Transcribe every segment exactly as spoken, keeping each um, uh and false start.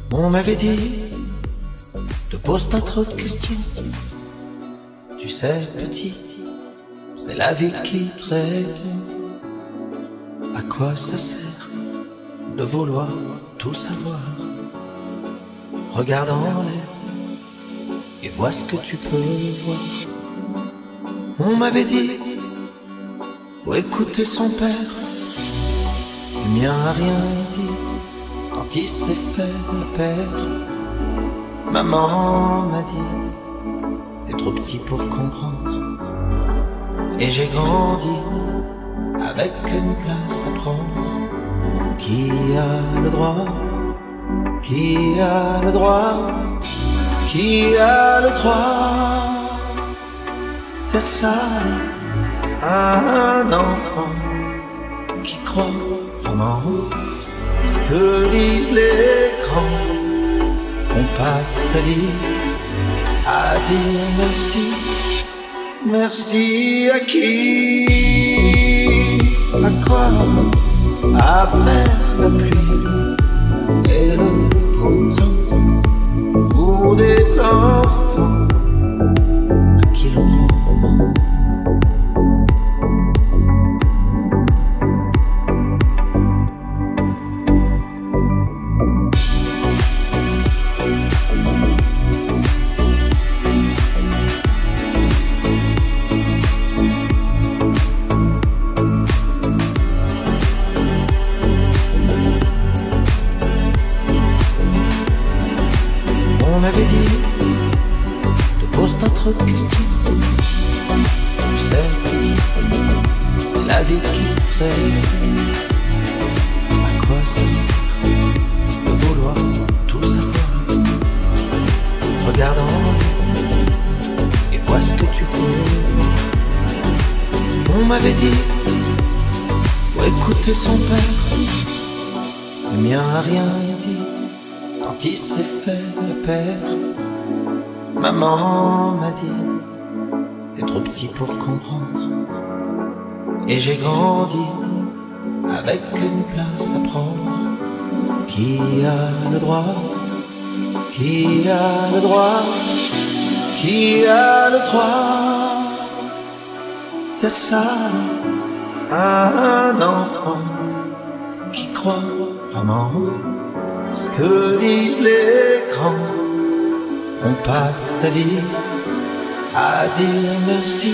On m'avait dit, te pose pas trop de questions. Tu sais, petit, c'est la vie qui te répond. À quoi ça sert de vouloir tout savoir? Regarde en l'air et vois ce que tu peux voir. On m'avait dit, faut écouter son père. Le mien a rien dit quand il s'est fait la paire. Maman m'a dit, t'es trop petit pour comprendre. Et j'ai grandi avec une place à prendre. Qui a le droit? Qui a le droit? Qui a le droit faire ça à un enfant qui croit vraiment ce que lisent les grands? On passe sa vie à dire merci. Merci à qui? À quoi? À faire la pluie et le beau temps pour des enfants à qui l'on ment. On m'avait dit, te pose pas trop de questions. Tu sais, petit, c'est la vie qui te répond. À quoi ça sert de vouloir tout savoir? Regarde en l'air et vois ce que tu peux voir. On m'avait dit, faut écouter son père. Le mien a rien dit quand il s'est fait la paire. Maman m'a dit, t'es trop petit pour comprendre. Et j'ai grandi avec une place à prendre. Qui a le droit? Qui a le droit? Qui a le droit faire ça à un enfant qui croit vraiment ce que disent les grands? On passe sa vie à dire merci.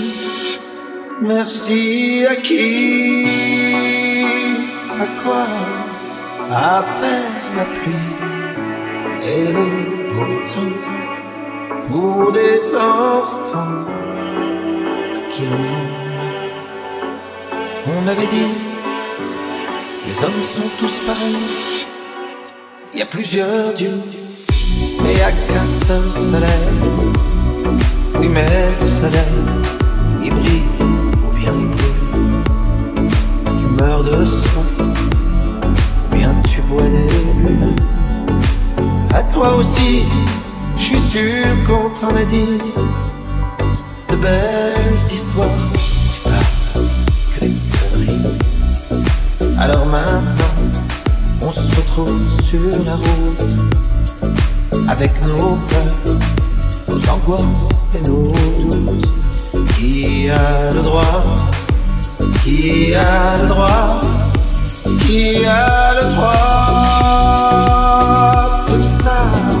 Merci à qui? À quoi? À faire la pluie et le beau temps pour des enfants à qui l'on ment. On m'avait dit, les hommes sont tous pareils. Il y a plusieurs dieux, mais il n'y a qu'un seul soleil. Oui, mais le soleil, il brille ou bien il brûle. Tu meurs de soif ou bien tu bois des bulles. À toi aussi, je suis sûr qu'on t'en a dit de belles histoires. Tu parles que des conneries. Alors maintenant, on se retrouve sur la route avec nos peurs, nos angoisses et nos doutes. Qui a le droit? Qui a le droit? Qui a le droit de ça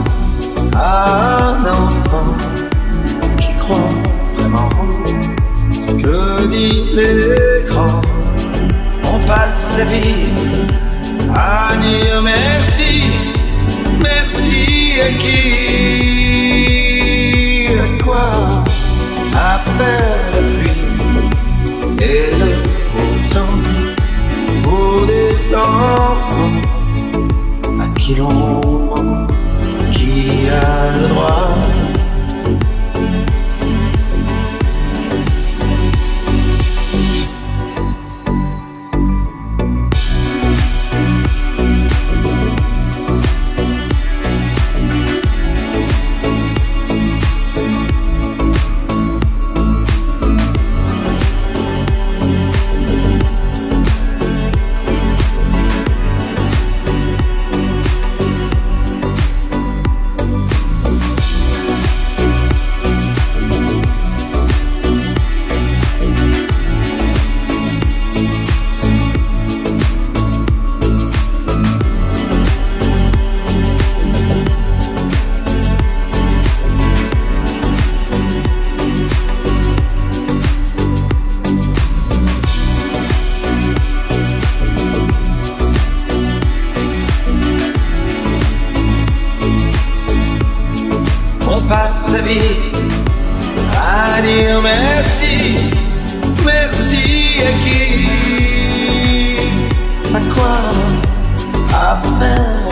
à un enfant qui croit vraiment ce que disent les grands? On passe sa vie à dire merci. Merci à qui? À quoi? À faire la pluie et le beau temps pour des enfants à qui l'on ment. Qui a le droit? sa vie à dire merci. Merci à qui? À quoi? À faire